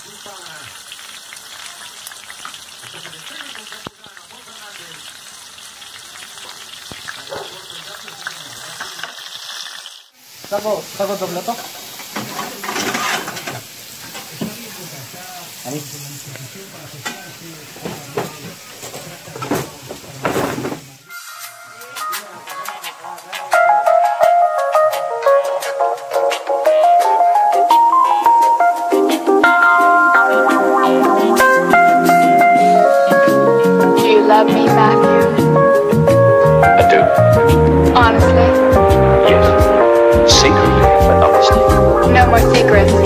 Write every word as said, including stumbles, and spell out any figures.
Saco, saco otro plato. Ahí. Do you love me, Matthew? I do. Honestly? Yes. Secretly, but honestly. No more secrets.